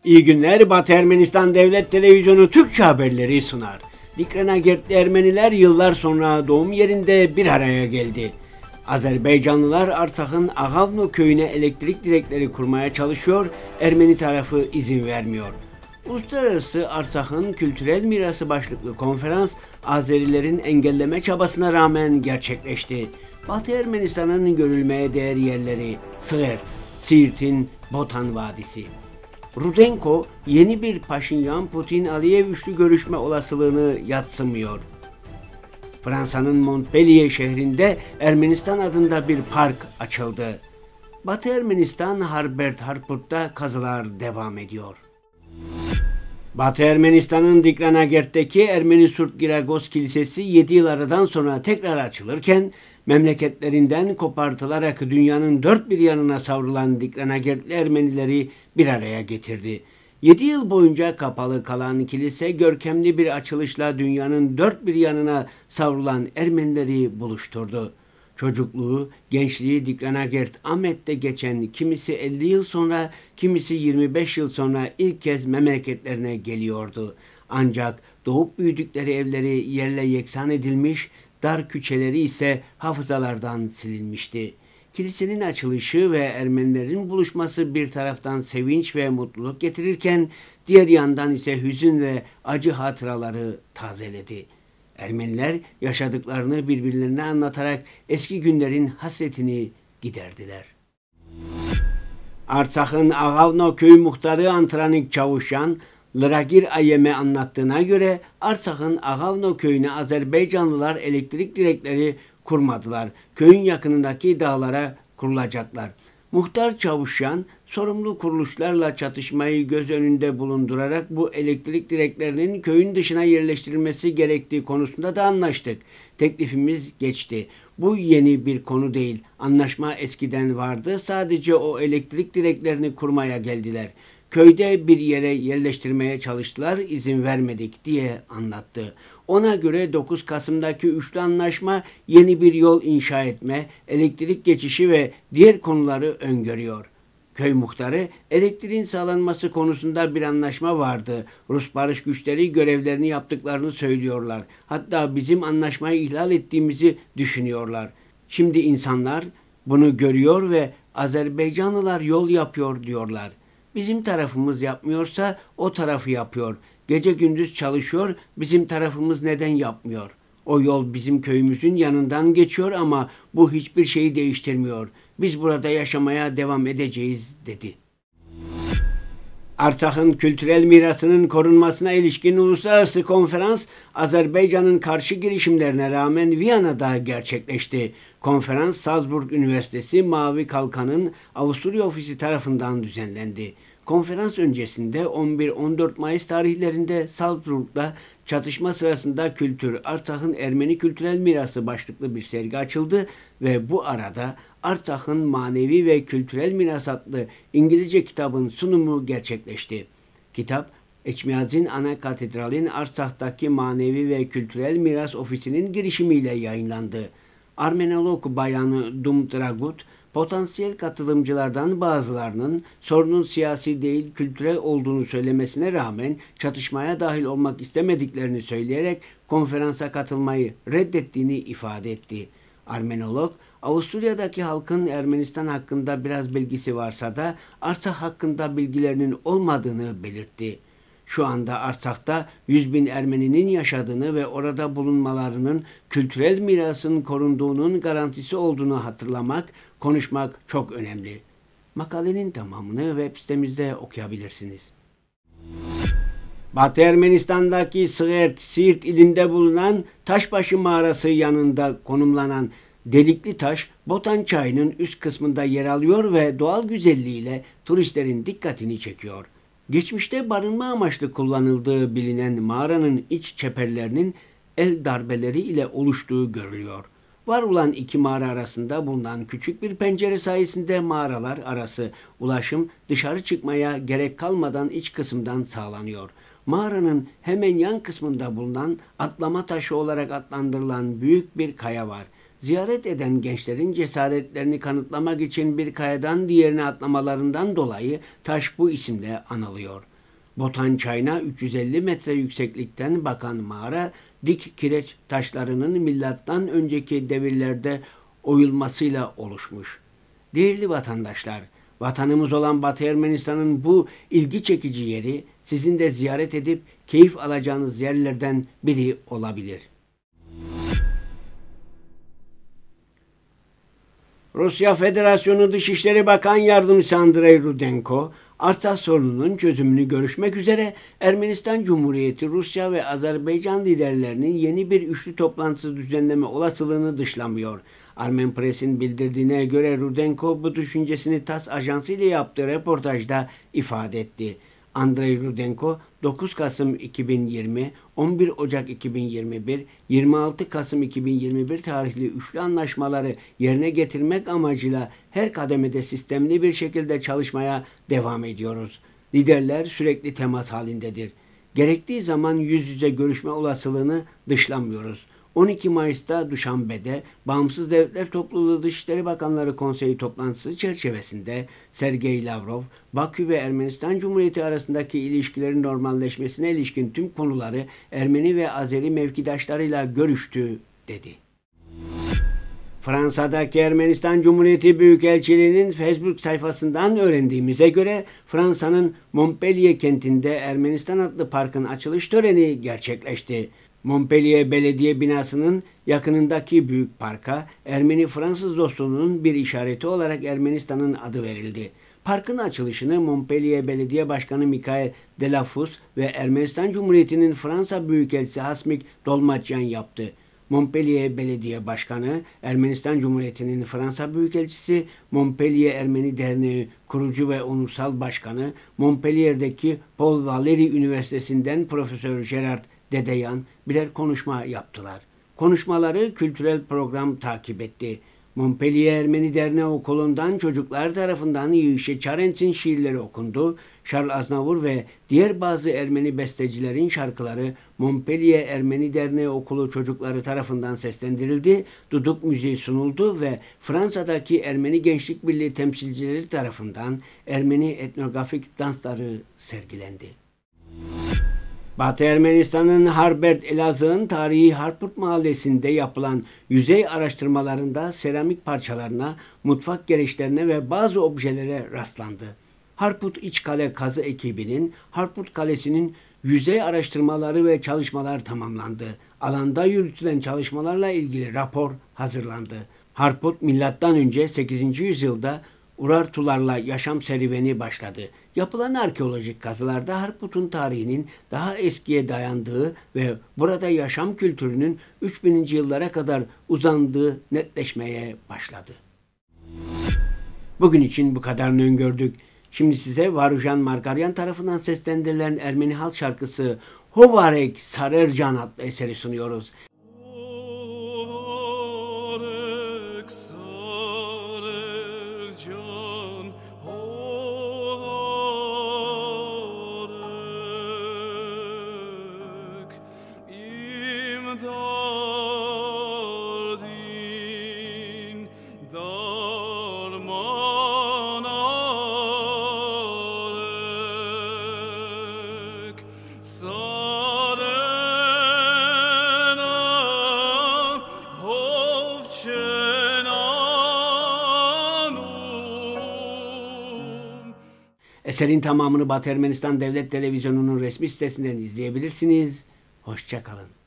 İyi günler, Batı Ermenistan Devlet Televizyonu Türkçe haberleri sunar. Dikranagirtli Ermeniler yıllar sonra doğum yerinde bir araya geldi. Azerbaycanlılar Artsak'ın Ağavno köyüne elektrik direkleri kurmaya çalışıyor, Ermeni tarafı izin vermiyor. Uluslararası Artsak'ın kültürel mirası başlıklı konferans Azerilerin engelleme çabasına rağmen gerçekleşti. Batı Ermenistan'ın görülmeye değer yerleri Sığert, Siirt'in Botan Vadisi. Rudenko yeni bir Paşinyan-Putin-Aliyev üçlü görüşme olasılığını yadsımıyor. Fransa'nın Montpellier şehrinde Ermenistan adında bir park açıldı. Batı Ermenistan Harbert Harpurt'ta kazılar devam ediyor. Batı Ermenistan'ın Dikranagirt'teki Ermeni Surp Giragos Kilisesi 7 yıl aradan sonra tekrar açılırken memleketlerinden kopartılarak dünyanın dört bir yanına savrulan Dikranagirtli Ermenileri bir araya getirdi. 7 yıl boyunca kapalı kalan kilise görkemli bir açılışla dünyanın dört bir yanına savrulan Ermenileri buluşturdu. Çocukluğu, gençliği Dikranagirt Ahmet'te geçen kimisi 50 yıl sonra, kimisi 25 yıl sonra ilk kez memleketlerine geliyordu. Ancak doğup büyüdükleri evleri yerle yeksan edilmiş, dar küçeleri ise hafızalardan silinmişti. Kilisenin açılışı ve Ermenilerin buluşması bir taraftan sevinç ve mutluluk getirirken, diğer yandan ise hüzün ve acı hatıraları tazeledi. Ermeniler yaşadıklarını birbirlerine anlatarak eski günlerin hasretini giderdiler. Artsak'ın Ağavno köy muhtarı Antranik Çavuşyan, Lıragir Ayem'e anlattığına göre Artsak'ın Ağavno köyüne Azerbaycanlılar elektrik direkleri kurmadılar. Köyün yakınındaki dağlara kurulacaklar. Muhtar Çavuşyan, sorumlu kuruluşlarla çatışmayı göz önünde bulundurarak bu elektrik direklerinin köyün dışına yerleştirilmesi gerektiği konusunda da anlaştık. Teklifimiz geçti. Bu yeni bir konu değil. Anlaşma eskiden vardı. Sadece o elektrik direklerini kurmaya geldiler. Köyde bir yere yerleştirmeye çalıştılar, izin vermedik diye anlattı. Ona göre 9 Kasım'daki üçlü anlaşma yeni bir yol inşa etme, elektrik geçişi ve diğer konuları öngörüyor. Köy muhtarı, elektriğin sağlanması konusunda bir anlaşma vardı. Rus barış güçleri görevlerini yaptıklarını söylüyorlar. Hatta bizim anlaşmayı ihlal ettiğimizi düşünüyorlar. Şimdi insanlar bunu görüyor ve Azerbaycanlılar yol yapıyor diyorlar. Bizim tarafımız yapmıyorsa o tarafı yapıyor. Gece gündüz çalışıyor, bizim tarafımız neden yapmıyor? O yol bizim köyümüzün yanından geçiyor ama bu hiçbir şeyi değiştirmiyor. Biz burada yaşamaya devam edeceğiz dedi. Artsak'ın kültürel mirasının korunmasına ilişkin uluslararası konferans Azerbaycan'ın karşı girişimlerine rağmen Viyana'da gerçekleşti. Konferans Salzburg Üniversitesi Mavi Kalkan'ın Avusturya ofisi tarafından düzenlendi. Konferans öncesinde 11-14 Mayıs tarihlerinde Salzburg'da çatışma sırasında kültür, Artsak'ın Ermeni kültürel mirası başlıklı bir sergi açıldı ve bu arada Artsak'ın manevi ve kültürel miras adlı İngilizce kitabın sunumu gerçekleşti. Kitap, Eçmiyadzin Ana Katedral'in Artsak'taki manevi ve kültürel miras ofisinin girişimiyle yayınlandı. Armenolog bayanı Dum Dragut, potansiyel katılımcılardan bazılarının sorunun siyasi değil kültürel olduğunu söylemesine rağmen çatışmaya dahil olmak istemediklerini söyleyerek konferansa katılmayı reddettiğini ifade etti. Armenolog, Avusturya'daki halkın Ermenistan hakkında biraz bilgisi varsa da Artsak hakkında bilgilerinin olmadığını belirtti. Şu anda Artsak'ta 100.000 Ermeninin yaşadığını ve orada bulunmalarının kültürel mirasın korunduğunun garantisi olduğunu hatırlamak, konuşmak çok önemli. Makalenin tamamını web sitemizde okuyabilirsiniz. Batı Ermenistan'daki Sığert, Siirt ilinde bulunan Taşbaşı mağarası yanında konumlanan delikli taş, Botan Çayı'nın üst kısmında yer alıyor ve doğal güzelliğiyle turistlerin dikkatini çekiyor. Geçmişte barınma amaçlı kullanıldığı bilinen mağaranın iç çeperlerinin el darbeleri ile oluştuğu görülüyor. Var olan iki mağara arasında bulunan küçük bir pencere sayesinde mağaralar arası ulaşım dışarı çıkmaya gerek kalmadan iç kısımdan sağlanıyor. Mağaranın hemen yan kısmında bulunan atlama taşı olarak adlandırılan büyük bir kaya var. Ziyaret eden gençlerin cesaretlerini kanıtlamak için bir kayadan diğerine atlamalarından dolayı taş bu isimle anılıyor. Botan Çayı'na 350 metre yükseklikten bakan mağara, dik kireç taşlarının milattan önceki devirlerde oyulmasıyla oluşmuş. Değerli vatandaşlar, vatanımız olan Batı Ermenistan'ın bu ilgi çekici yeri sizin de ziyaret edip keyif alacağınız yerlerden biri olabilir. Rusya Federasyonu Dışişleri Bakan Yardımcısı Andrei Rudenko, Artsakh sorununun çözümünü görüşmek üzere Ermenistan Cumhuriyeti, Rusya ve Azerbaycan liderlerinin yeni bir üçlü toplantısı düzenleme olasılığını dışlamıyor. Armen Press'in bildirdiğine göre Rudenko bu düşüncesini TASS ajansı ile yaptığı röportajda ifade etti. Andrei Rudenko 9 Kasım 2020, 11 Ocak 2021, 26 Kasım 2021 tarihli üçlü anlaşmaları yerine getirmek amacıyla her kademede sistemli bir şekilde çalışmaya devam ediyoruz. Liderler sürekli temas halindedir. Gerektiği zaman yüz yüze görüşme olasılığını dışlamıyoruz. 12 Mayıs'ta Duşanbe'de Bağımsız Devletler Topluluğu Dışişleri Bakanları Konseyi toplantısı çerçevesinde Sergey Lavrov, Bakü ve Ermenistan Cumhuriyeti arasındaki ilişkilerin normalleşmesine ilişkin tüm konuları Ermeni ve Azeri mevkidaşlarıyla görüştü, dedi. Fransa'daki Ermenistan Cumhuriyeti Büyükelçiliği'nin Facebook sayfasından öğrendiğimize göre Fransa'nın Montpellier kentinde Ermenistan adlı parkın açılış töreni gerçekleşti. Montpellier Belediye binasının yakınındaki büyük parka Ermeni-Fransız dostluğunun bir işareti olarak Ermenistan'ın adı verildi. Parkın açılışını Montpellier Belediye Başkanı Mikhail Delafus ve Ermenistan Cumhuriyeti'nin Fransa Büyükelçisi Hasmik Dolmatyan yaptı. Montpellier Belediye Başkanı, Ermenistan Cumhuriyeti'nin Fransa Büyükelçisi, Montpellier Ermeni Derneği kurucu ve onursal başkanı, Montpellier'deki Paul Valéry Üniversitesi'nden Profesör Gerard Dedeyan birer konuşma yaptılar. Konuşmaları kültürel program takip etti. Montpellier Ermeni Derneği Okulu'ndan çocuklar tarafından Yişe Çarents'in şiirleri okundu. Charles Aznavour ve diğer bazı Ermeni bestecilerin şarkıları Montpellier Ermeni Derneği Okulu çocukları tarafından seslendirildi. Duduk müziği sunuldu ve Fransa'daki Ermeni Gençlik Birliği temsilcileri tarafından Ermeni etnografik dansları sergilendi. Batı Ermenistan'ın Harbert Elazığ'ın tarihi Harput Mahallesi'nde yapılan yüzey araştırmalarında seramik parçalarına, mutfak gereçlerine ve bazı objelere rastlandı. Harput İçkale Kazı ekibinin Harput Kalesi'nin yüzey araştırmaları ve çalışmalar tamamlandı. Alanda yürütülen çalışmalarla ilgili rapor hazırlandı. Harput M.Ö. 8. yüzyılda Urartularla yaşam serüveni başladı. Yapılan arkeolojik kazılarda Harput'un tarihinin daha eskiye dayandığı ve burada yaşam kültürünün 3000. yıllara kadar uzandığı netleşmeye başladı. Bugün için bu kadarını öngördük. Şimdi size Varujan Margaryan tarafından seslendirilen Ermeni halk şarkısı Hovarek Sarercan adlı eseri sunuyoruz. Eserin tamamını Batı Ermenistan Devlet Televizyonu'nun resmi sitesinden izleyebilirsiniz. Hoşça kalın.